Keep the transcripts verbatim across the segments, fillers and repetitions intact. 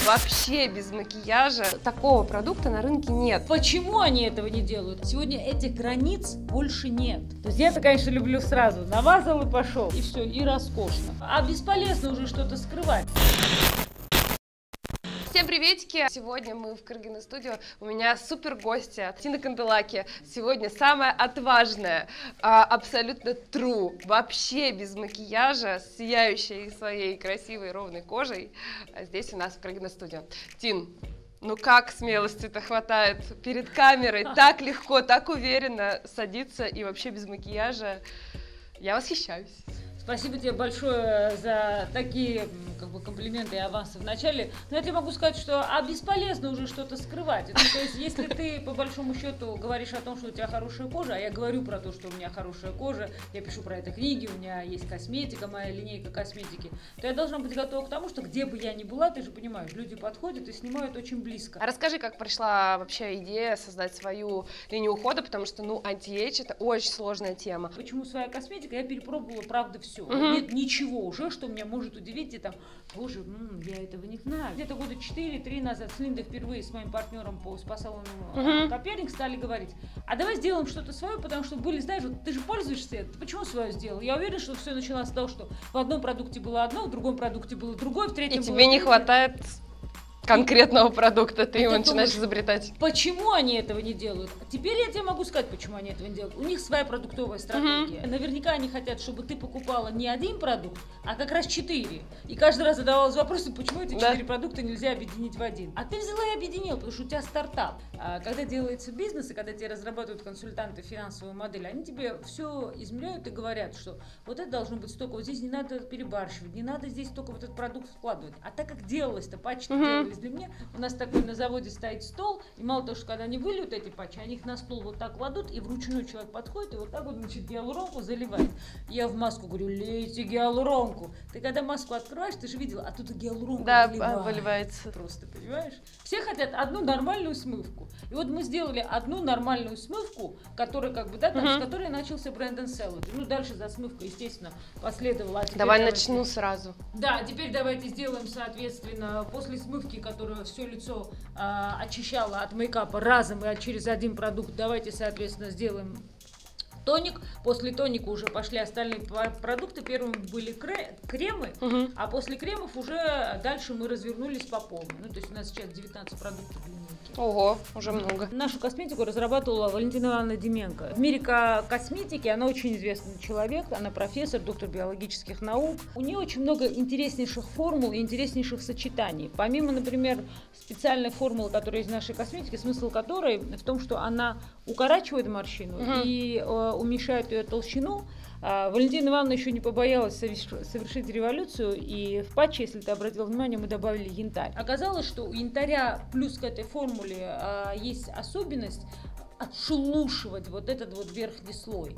вообще без макияжа. Такого продукта на рынке нет. Почему они этого не делают? Сегодня этих границ больше нет. То есть я-то, конечно, люблю сразу. Намазал и пошел. И все, и роскошно. А бесполезно уже что-то скрывать. Всем приветики! Сегодня мы в Каргина студио. У меня супер гостья Тина Канделаки. Сегодня самая отважная, абсолютно true, вообще без макияжа, сияющая своей красивой ровной кожей. Здесь у нас в Каргина студио. Тин, ну как смелости-то хватает перед камерой? Так легко, так уверенно садиться и вообще без макияжа. Я восхищаюсь. Спасибо тебе большое за такие как бы, комплименты и авансы в начале. Но я тебе могу сказать, что а бесполезно уже что-то скрывать. Ну, то есть, если ты по большому счету говоришь о том, что у тебя хорошая кожа, а я говорю про то, что у меня хорошая кожа, я пишу про это книги, у меня есть косметика, моя линейка косметики, то я должна быть готова к тому, что где бы я ни была, ты же понимаешь, люди подходят и снимают очень близко. А расскажи, как пришла вообще идея создать свою линию ухода, потому что, ну, анти-эйдж это очень сложная тема. Почему своя косметика? Я перепробовала, правда, все. Все. Uh-huh. Нет ничего уже, что меня может удивить, и там, боже, м, я этого не знаю. Где-то года четыре-три назад с Линдой впервые с моим партнером по спа-салону uh-huh. Коперник стали говорить, а давай сделаем что-то свое, потому что были, знаешь, вот, ты же пользуешься этим, почему свое сделал? Я уверена, что все началось с того, что в одном продукте было одно, в другом продукте было другое, в третьем и было тебе не третье. Хватает конкретного продукта, ты а его ты начинаешь думаешь, изобретать. Почему они этого не делают? Теперь я тебе могу сказать, почему они этого не делают. У них своя продуктовая стратегия. Uh-huh. Наверняка они хотят, чтобы ты покупала не один продукт, а как раз четыре. И каждый раз задавалась вопросом, почему эти четыре да. продукта нельзя объединить в один. А ты взяла и объединила, потому что у тебя стартап. А когда делается бизнес, и когда тебе разрабатывают консультанты финансовую модель, они тебе все измеряют и говорят, что вот это должно быть столько, вот здесь не надо перебарщивать, не надо здесь только вот этот продукт вкладывать. А так как делалось-то, патчи uh-huh. делались для меня, у нас такой на заводе стоит стол, и мало того, что когда они выльют эти патчи, они их на стол вот так кладут, и вручную человек подходит, и вот так вот, значит, гиалуронку заливает. Я в маску говорю, лейте гиалуронку. Ты когда маску открываешь, ты же видела, а тут гиалуронка да, выливается. выливается. Просто, понимаешь? Все хотят одну нормальную смывку. И вот мы сделали одну нормальную смывку, которая, как бы, да, там, uh-huh. с которой начался бренд энд Salad. Ну, дальше за смывкой, естественно, последовала. А Давай давайте... начну сразу. Да, теперь давайте сделаем, соответственно, после смывки, которая все лицо а, очищала от мейкапа разом и через один продукт, давайте, соответственно, сделаем тоник. После тоника уже пошли остальные продукты. Первыми были кремы, uh-huh. а после кремов уже дальше мы развернулись по полной. Ну, то есть у нас сейчас девятнадцать продуктов в линейке. Ого, уже много. Нашу косметику разрабатывала Валентина Ивановна Деменко. В мире косметики она очень известный человек, она профессор, доктор биологических наук. У нее очень много интереснейших формул и интереснейших сочетаний. Помимо, например, специальной формулы, которая из нашей косметики, смысл которой в том, что она укорачивает морщину uh-huh. и э, уменьшает ее толщину. А, Валентина Ивановна еще не побоялась совершить революцию, и в патче, если ты обратил внимание, мы добавили янтарь. Оказалось, что у янтаря плюс к этой формуле а, есть особенность отшелушивать вот этот вот верхний слой.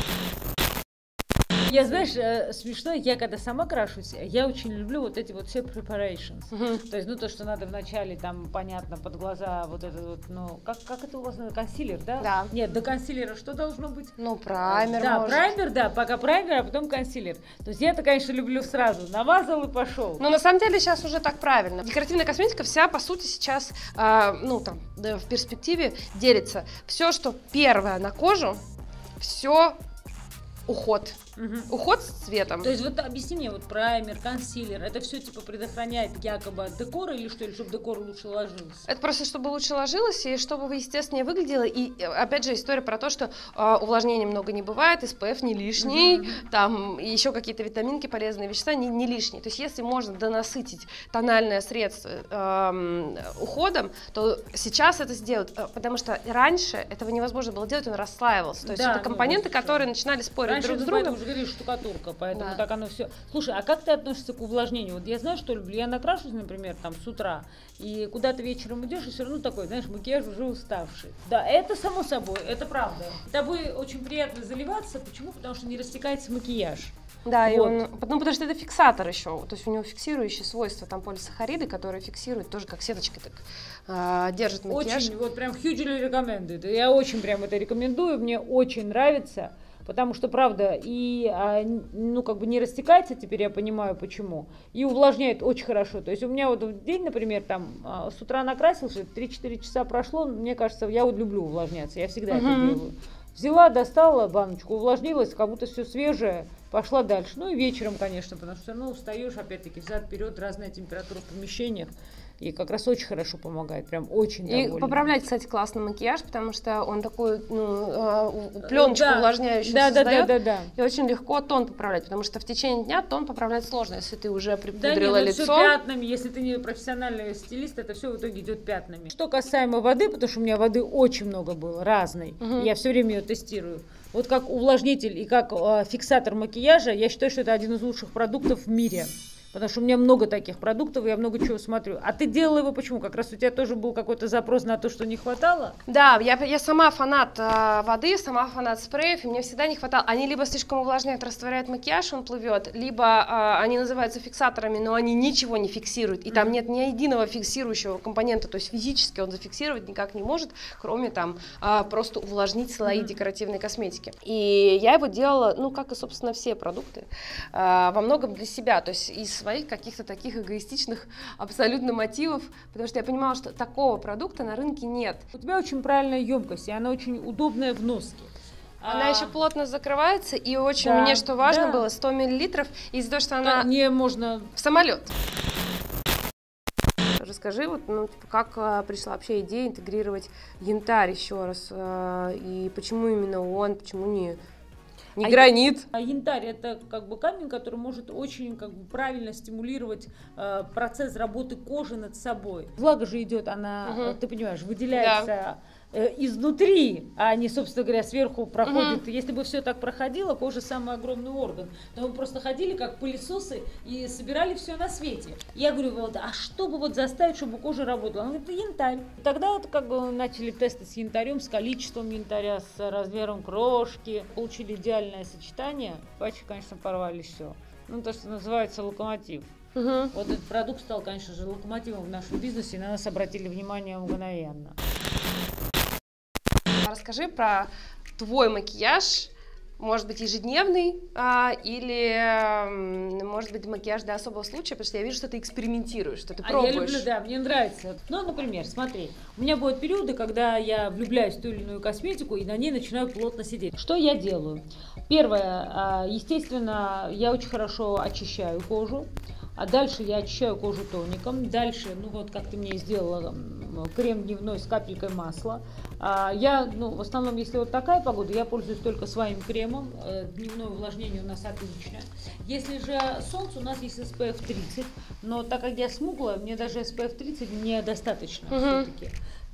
Я, знаешь, смешно, я когда сама крашусь, я очень люблю вот эти вот все preparations. Uh-huh. То есть, ну, то, что надо вначале, там, понятно, под глаза вот это вот, ну, как, как это у вас надо, консилер, да? Да. Нет, до консилера что должно быть? Ну, праймер, Да, может. праймер, да, пока праймер, а потом консилер. То есть, я-то, конечно, люблю сразу, намазал и пошел. Но на самом деле сейчас уже так правильно. Декоративная косметика вся, по сути, сейчас, э, ну, там, да, в перспективе делится. Все, что первое на кожу, все уход. Угу. Уход с цветом. То есть вот объясни мне, вот праймер, консилер, это все типа предохраняет якобы от декора или что, или чтобы декор лучше ложился? Это просто чтобы лучше ложилось и чтобы вы естественнее выглядело. И опять же история про то, что э, увлажнения много не бывает, эс пэ эф не лишний, mm-hmm. там еще какие-то витаминки, полезные вещества не, не лишние. То есть если можно донасытить тональное средство э, уходом, то сейчас это сделают, потому что раньше этого невозможно было делать, он расслаивался. То есть да, это компоненты, ну, которые начинали спорить раньше друг с другом. Говоришь, штукатурка, поэтому да. так оно все. Слушай, а как ты относишься к увлажнению? Вот я знаю, что люблю. Я накрашусь, например, там с утра, и куда-то вечером идешь, и все равно такой, знаешь, макияж уже уставший. Да, это само собой, это правда. Тобой очень приятно заливаться. Почему? Потому что не растекается макияж. Да, вот. и он, ну, потому что это фиксатор еще, то есть у него фиксирующие свойства, там полисахариды, которые фиксируют, тоже как сеточкой так э, держат макияж. Очень, вот прям hugely recommended. Я очень прям это рекомендую, мне очень нравится. Потому что, правда, и, а, ну, как бы не растекается, теперь я понимаю, почему, и увлажняет очень хорошо. То есть у меня вот в день, например, там, а, с утра накрасился, три-четыре часа прошло, мне кажется, я вот люблю увлажняться, я всегда это делаю. Взяла, достала баночку, увлажнилась, как будто все свежее, пошла дальше. Ну и вечером, конечно, потому что, ну, устаешь, опять-таки, взад-вперед, разная температура в помещениях. И как раз очень хорошо помогает, прям очень довольна. И поправлять, кстати, классный макияж, потому что он такой, ну, пленочку да. увлажняющую да, создает. Да, да, да, да. И очень легко тон поправлять, потому что в течение дня тон поправлять сложно, если ты уже припудрила да, нет, лицо. Все пятнами, если ты не профессиональный стилист, это все в итоге идет пятнами. Что касаемо воды, потому что у меня воды очень много было, разной, угу. Я все время ее тестирую. Вот как увлажнитель и как э, фиксатор макияжа, я считаю, что это один из лучших продуктов в мире. Потому что у меня много таких продуктов, я много чего смотрю. А ты делала его почему? Как раз у тебя тоже был какой-то запрос на то, что не хватало? Да, я, я сама фанат э, воды, сама фанат спреев, и мне всегда не хватало. Они либо слишком увлажняют, растворяют макияж, он плывет, либо э, они называются фиксаторами, но они ничего не фиксируют. И mm-hmm. там нет ни единого фиксирующего компонента, то есть физически он зафиксировать никак не может, кроме там э, просто увлажнить слои mm-hmm. декоративной косметики. И я его делала, ну, как и, собственно, все продукты, э, во многом для себя, то есть из своих каких-то таких эгоистичных абсолютно мотивов, потому что я понимала, что такого продукта на рынке нет. У тебя очень правильная емкость, и она очень удобная в носке. Она а... еще плотно закрывается, и очень да, мне, что важно да. было, сто миллилитров, из-за того, что она... Не можно... В самолет. Расскажи, вот, ну, типа, как а, пришла вообще идея интегрировать янтарь еще раз, а, и почему именно он, почему не... Не а гранит. А янтарь это как бы камень, который может очень как бы правильно стимулировать э, процесс работы кожи над собой. Влага же идет, она, угу. ты понимаешь, выделяется да. э, изнутри, а не, собственно говоря, сверху проходит. Угу. Если бы все так проходило, кожа самый огромный орган. Но мы просто ходили как пылесосы и собирали все на свете. Я говорю, вот, а что бы вот заставить, чтобы кожа работала? Он говорит, это янтарь. Тогда вот как бы начали тесты с янтарем, с количеством янтаря, с размером крошки. Получили идеальное сочетание. Пачки, конечно, порвали все. Ну, то, что называется локомотив. Угу. Вот этот продукт стал, конечно же, локомотивом в нашем бизнесе, и на нас обратили внимание мгновенно. Расскажи про твой макияж. Может быть, ежедневный а, или, может быть, макияж для особого случая, потому что я вижу, что ты экспериментируешь, что ты а пробуешь. Я люблю, да, мне нравится. Ну, например, смотри, у меня бывают периоды, когда я влюбляюсь в ту или иную косметику и на ней начинаю плотно сидеть. Что я делаю? Первое, естественно, я очень хорошо очищаю кожу. А дальше я очищаю кожу тоником. Дальше, ну вот как ты мне сделала, крем дневной с капелькой масла. А я, ну, в основном, если вот такая погода, я пользуюсь только своим кремом. Дневное увлажнение у нас отлично. Если же солнце, у нас есть эс пэ эф тридцать. Но так как я смуглая, мне даже эс пэ эф тридцать недостаточно uh-huh. все-таки.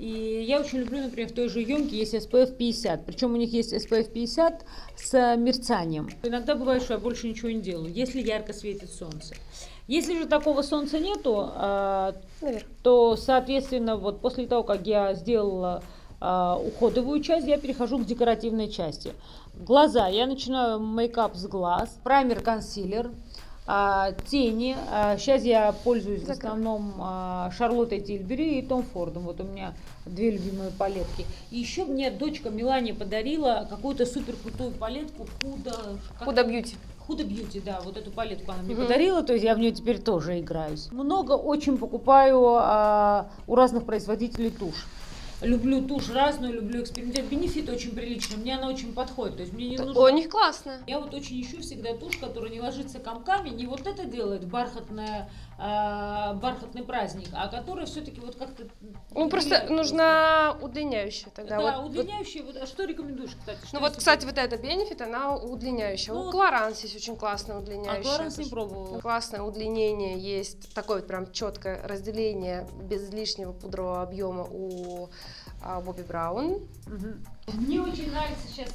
И я очень люблю, например, в той же емке есть эс пэ эф пятьдесят. Причем у них есть эс пэ эф пятьдесят с мерцанием. Иногда бывает, что я больше ничего не делаю, если ярко светит солнце. Если же такого солнца нету, а, то, соответственно, вот после того, как я сделала а, уходовую часть, я перехожу к декоративной части. Глаза. Я начинаю мейкап с глаз, праймер, консилер, а, тени. А, сейчас я пользуюсь в основном а, Шарлоттой Тильбери и Том Фордом. Вот у меня две любимые палетки. И еще мне дочка Мелания подарила какую-то супер крутую палетку Huda... Huda Beauty. Huda Beauty, да, вот эту палетку она мне uh-huh. подарила, то есть я в нее теперь тоже играюсь. Много очень покупаю а, у разных производителей тушь. Люблю тушь разную, люблю экспериментировать. Бенефит очень приличный, мне она очень подходит. То есть мне не нужно... У них классно. Я вот очень ищу всегда тушь, которая не ложится комками, не вот это делает бархатная, э, бархатный праздник, а которая все-таки вот как-то... Ну просто нужна удлиняющая тогда. Да, вот, удлиняющая. Вот, а что рекомендуешь, кстати? Что ну вот, кстати, вот эта Benefit, она удлиняющая. Ну, у Clarins есть очень классная удлиняющая. А Clarins не пробовала. Классное удлинение есть, такое вот прям четкое разделение без лишнего пудрового объема у Бобби Браун. Угу. Мне очень нравится сейчас,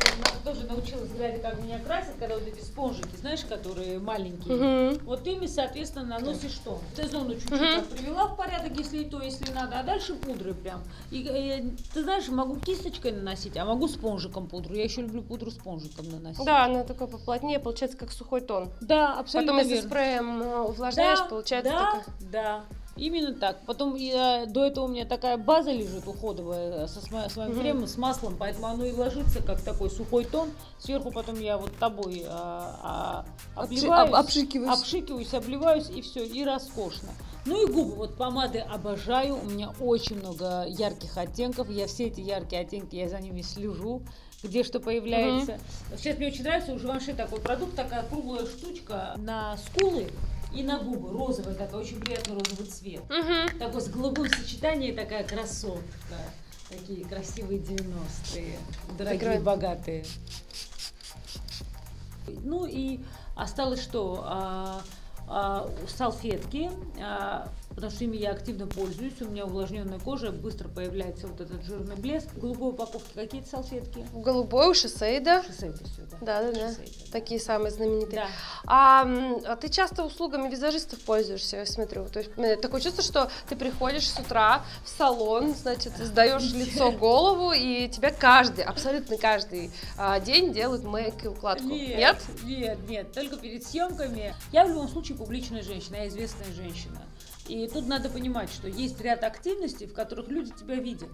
я тоже научилась глядя, как меня красят, когда вот эти спонжики, знаешь, которые маленькие. Угу. Вот ими, соответственно, наносишь что? Т-зону чуть-чуть угу. привела в порядок, если и то, если надо, а дальше пудры прям. И, и ты знаешь, могу кисточкой наносить, а могу спонжиком пудру. Я еще люблю пудру спонжиком наносить. Да, она такой поплотнее, получается как сухой тон. Да, абсолютно Потом верно. Если спреем увлажняешь, да, получается да, такая... Да, Именно так. Потом я, до этого у меня такая база лежит уходовая со, с моим Мгм. кремом, с маслом, поэтому оно и ложится как такой сухой тон. Сверху потом я вот тобой а, а, Обши- обливаюсь, об- обшикиваешь. обшикиваюсь, обливаюсь, и все, и роскошно. Ну и губы. Вот помады обожаю. У меня очень много ярких оттенков. Я все эти яркие оттенки, я за ними слежу, где что появляется. Сейчас мне очень нравится у Живанши такой продукт, такая круглая штучка на скулы и на губы. Розовая такая, очень приятный розовый цвет. Мгм. Такой с голубым сочетанием, такая красотка. Такие красивые девяностые, дорогие, Закрой. богатые. Ну и осталось что? А, а, салфетки, а, потому что ими я активно пользуюсь. У меня увлажненная кожа, быстро появляется вот этот жирный блеск. В голубой упаковке какие-то салфетки? В голубой у Шисейда. Шисейда все, да. Да, да, да. Шисейда, да. Такие самые знаменитые. Да. А, м, а ты часто услугами визажистов пользуешься, я смотрю. То есть э, такое чувство, что ты приходишь с утра в салон, значит, сдаешь лицо, голову, и тебя каждый, абсолютно каждый а, день делают мейк и укладку. Нет? Нет, нет, только перед съемками. Я в любом случае публичная женщина, я известная женщина. И тут надо понимать, что есть ряд активностей, в которых люди тебя видят.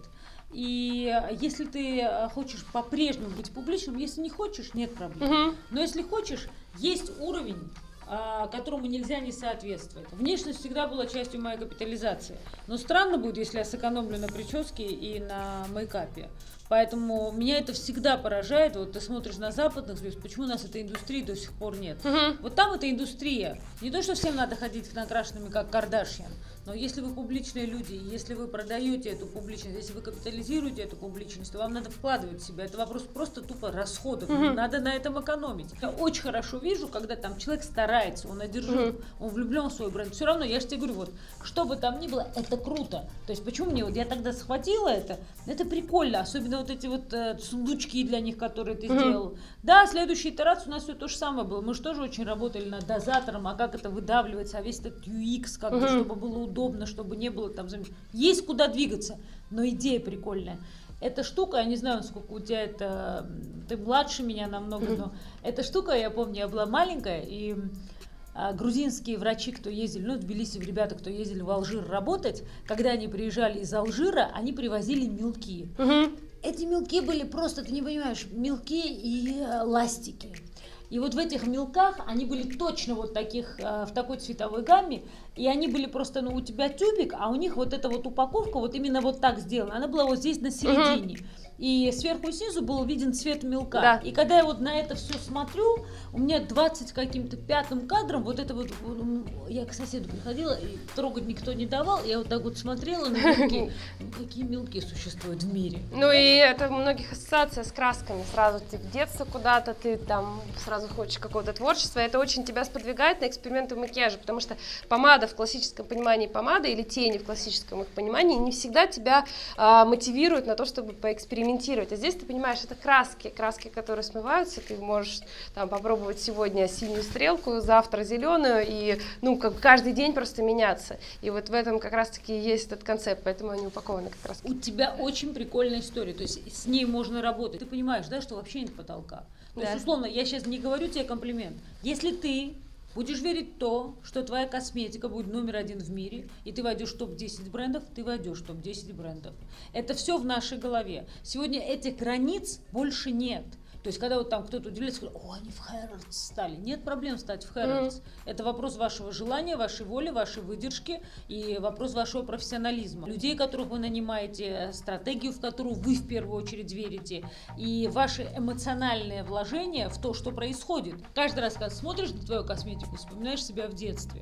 И если ты хочешь по-прежнему быть публичным, если не хочешь, нет проблем. Мгм. Но если хочешь, есть уровень, а, которому нельзя не соответствовать. Внешность всегда была частью моей капитализации. Но странно будет, если я сэкономлю на прическе и на мейкапе. Поэтому меня это всегда поражает. Вот ты смотришь на западных звезд, почему у нас этой индустрии до сих пор нет. Мгм. Вот там эта индустрия. Не то, что всем надо ходить накрашенными, как Кардашьян, но если вы публичные люди, если вы продаете эту публичность, если вы капитализируете эту публичность, то вам надо вкладывать в себя. Это вопрос просто тупо расходов. Не Мгм. надо на этом экономить. Я очень хорошо вижу, когда там человек старается, он одержим, Мгм. он влюблен в свой бренд. Все равно, я же тебе говорю, вот, что бы там ни было, это круто. То есть почему мне, вот я тогда схватила это, это прикольно, особенно вот эти вот э, сундучки для них, которые ты Мгм. сделал. Да, следующий итерация у нас все то же самое было. Мы же тоже очень работали над дозатором, а как это выдавливается, а весь этот ю экс, как бы, Мгм. чтобы было удобно, чтобы не было там... зам- Есть куда двигаться, но идея прикольная. Эта штука, я не знаю, сколько у тебя это... Ты младше меня намного, Мгм. но эта штука, я помню, я была маленькая, и а, грузинские врачи, кто ездили, ну, в Тбилиси, ребята, кто ездили в Алжир работать, когда они приезжали из Алжира, они привозили мелки. Мгм. Эти мелки были просто, ты не понимаешь, мелки и э, ластики. И вот в этих мелках они были точно вот таких, э, в такой цветовой гамме, и они были просто, ну, у тебя тюбик, а у них вот эта вот упаковка вот именно вот так сделана. Она была вот здесь на середине. И сверху и снизу был виден цвет мелка. Да. И когда я вот на это все смотрю, у меня двадцать каким-то пятым кадром вот это вот, м, я к соседу приходила, и трогать никто не давал, я вот так вот смотрела на мелки. Ну, какие мелки существуют в мире? Ну и это у многих ассоциация с красками. Сразу ты в детство куда-то, ты там сразу хочешь какого-то творчества. Это очень тебя сподвигает на эксперименты в макияже, потому что помада в классическом понимании помада или тени в классическом их понимании не всегда тебя а, мотивируют на то, чтобы поэкспериментировать. А здесь ты понимаешь, это краски, краски, которые смываются. Ты можешь там попробовать сегодня синюю стрелку, завтра зеленую, и ну как каждый день просто меняться. И вот в этом как раз-таки есть этот концепт, поэтому они упакованы как раз. У тебя очень прикольная история, то есть с ней можно работать. Ты понимаешь, да, что вообще нет потолка. То Да. есть, условно, я сейчас не говорю тебе комплимент. Если ты будешь верить в то, что твоя косметика будет номер один в мире, и ты войдешь в топ десять брендов, ты войдешь в топ десять брендов. Это все в нашей голове. Сегодня этих границ больше нет. То есть, когда вот там кто-то удивляется, говорит, о, они в Хэрротс стали. Нет проблем стать в Хэрротс. Это вопрос вашего желания, вашей воли, вашей выдержки и вопрос вашего профессионализма. Людей, которых вы нанимаете, стратегию, в которую вы в первую очередь верите, и ваши эмоциональные вложения в то, что происходит. Каждый раз, когда смотришь на твою косметику, вспоминаешь себя в детстве.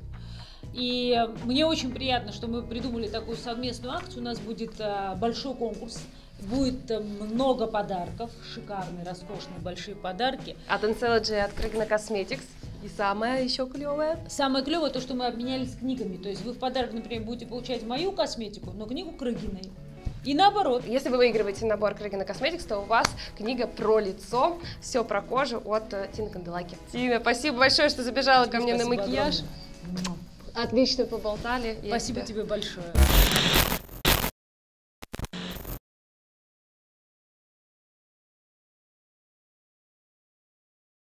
И мне очень приятно, что мы придумали такую совместную акцию. У нас будет а, большой конкурс. Будет э, много подарков, шикарные, роскошные, большие подарки. От Ancelogy, от Крыгина Cosmetics. И самое еще клевое. Самое клевое то, что мы обменялись книгами. То есть вы в подарок, например, будете получать мою косметику, но книгу Крыгиной. И наоборот. Если вы выигрываете набор Крыгина Cosmetics, то у вас книга про лицо, все про кожу от э, Тины Канделаки. Тина, спасибо большое, что забежала ко мне на Спасибо макияж. огромное. Отлично поболтали. Я Спасибо тебя- тебе большое.